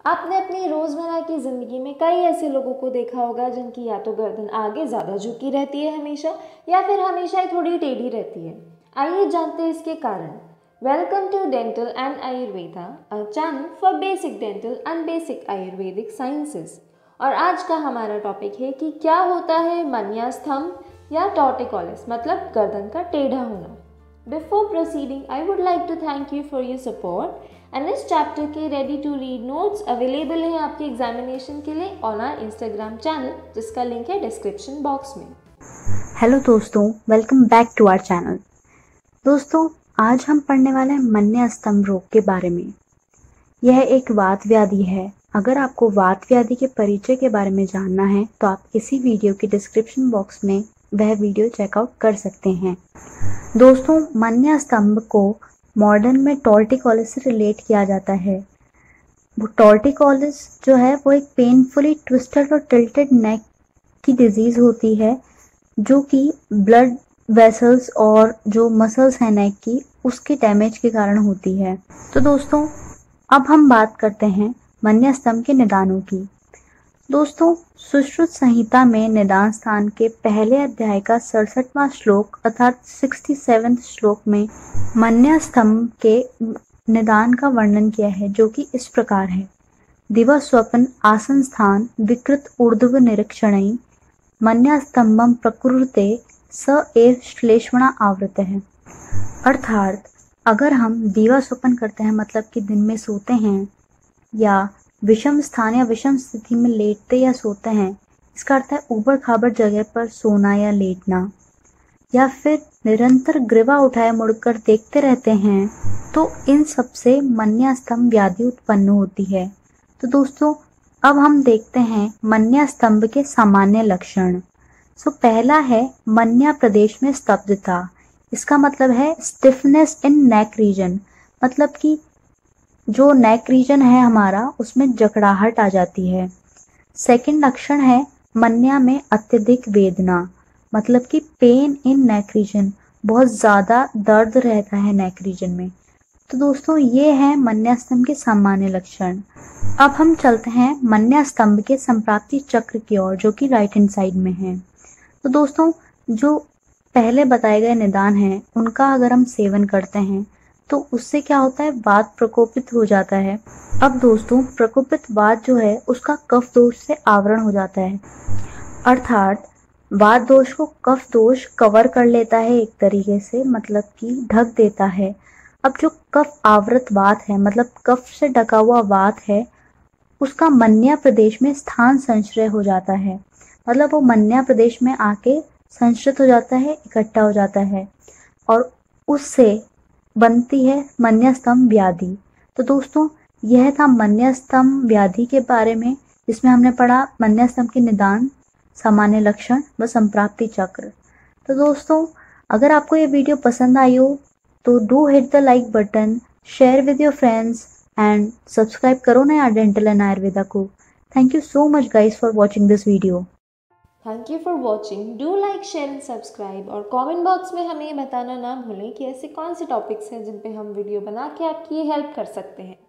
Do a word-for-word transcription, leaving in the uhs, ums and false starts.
आपने अपनी रोज़मर्रा की ज़िंदगी में कई ऐसे लोगों को देखा होगा जिनकी या तो गर्दन आगे ज़्यादा झुकी रहती है हमेशा, या फिर हमेशा ही थोड़ी टेढ़ी रहती है। आइए जानते हैं इसके कारण। Welcome to dental and Ayurveda, a channel for basic dental and basic ayurvedic sciences. और आज का हमारा टॉपिक है कि क्या होता है मन्या स्तंभ या टॉर्टिकोलिस, मतलब गर्दन का टेढ़ा होना। Before proceeding, I would like to thank you for your support and इस चैप्टर के ready to read notes available हैं आपके एग्जामिनेशन के लिए ऑन आवर इंस्टाग्राम चैनल, जिसका लिंक है डिस्क्रिप्शन बॉक्स में। हेलो दोस्तों, welcome back to our channel. दोस्तों, आज हम पढ़ने वाले हैं मन्या स्तंभ रोग के बारे में। यह एक वात व्याधि है। अगर आपको वात व्याधि के परिचय के बारे में जानना है तो आप इसी वीडियो के डिस्क्रिप्शन बॉक्स में वह वीडियो चेकआउट कर सकते हैं। दोस्तों, मन्या स्तंभ को मॉडर्न में टॉर्टिकोलिस से रिलेट किया जाता है। वो टॉर्टिकोलिस जो है वो एक पेनफुली ट्विस्टेड और टिल्टेड नेक की डिजीज होती है, जो कि ब्लड वेसल्स और जो मसल्स हैं नेक की, उसके डैमेज के कारण होती है। तो दोस्तों, अब हम बात करते हैं मन्या स्तंभ के निदानों की। दोस्तों, सुश्रुत संहिता में निदान स्थान के पहले अध्याय का सड़सठवां श्लोक अर्थात सड़सठवें श्लोक में मन्या स्तंभ के निदान का वर्णन किया है, जो कि इस प्रकार है। दिवा स्वप्न आसन स्थान विकृत ऊर्ध्व निरीक्षणै मन्या स्तंभम प्रकृते स एव श्लेष्मणा आवृत है। अर्थात अगर हम दीवा स्वप्न करते हैं, मतलब कि दिन में सोते हैं, या विषम स्थान या विषम स्थिति में लेटते या सोते हैं, इसका अर्थ है ऊबड़ खाबड़ जगह पर सोना या लेटना, या फिर निरंतर ग्रीवा उठाए मुड़कर देखते रहते हैं, तो इन सब से मन्या स्तंभ व्याधि उत्पन्न होती है। तो दोस्तों, अब हम देखते हैं मन्या स्तंभ के सामान्य लक्षण। सो पहला है मन्या प्रदेश में स्तब्धता। इसका मतलब है स्टिफनेस इन नेक रीजन, मतलब कि जो नेक रीजन है हमारा, उसमें जकड़ाहट आ जाती है। सेकंड लक्षण है मन्या में अत्यधिक वेदना, मतलब कि पेन इन नेक रीजन, बहुत ज़्यादा दर्द रहता है नेक रीजन में। तो दोस्तों, ये है मन्या स्तंभ के सामान्य लक्षण। अब हम चलते हैं मन्या स्तंभ के संप्राप्ति चक्र की ओर, जो कि राइट हैंड साइड में है। तो दोस्तों, जो पहले बताए गए निदान हैं, उनका अगर हम सेवन करते हैं तो उससे क्या होता है, वात प्रकोपित हो जाता है। अब दोस्तों, प्रकोपित वात जो है उसका कफ दोष से आवरण हो जाता है, अर्थात वात दोष को कफ दोष कवर कर लेता है एक तरीके से, मतलब कि ढक देता है। अब जो कफ आवृत वात है, मतलब कफ से ढका हुआ वात है, उसका मन्या प्रदेश में स्थान संश्रय हो जाता है, मतलब वो मन्या प्रदेश में आके संश्रित हो जाता है, इकट्ठा हो जाता है, और उससे बनती है मन्या स्तंभ व्याधि। तो दोस्तों, यह था मन्या स्तंभ व्याधि के बारे में, जिसमें हमने पढ़ा मन्या स्तंभ के निदान, सामान्य लक्षण व संप्राप्ति चक्र। तो दोस्तों, अगर आपको ये वीडियो पसंद आई हो तो do hit the like button, share with your friends and subscribe करो ना यार डेंटल एंड आयुर्वेदा को। Thank you so much guys for watching this video. Thank you for watching. Do like, share and subscribe, और comment box में हमें ये बताना ना भूलें कि ऐसे कौन से टॉपिक्स हैं जिन पे हम वीडियो बना के आपकी हेल्प कर सकते हैं।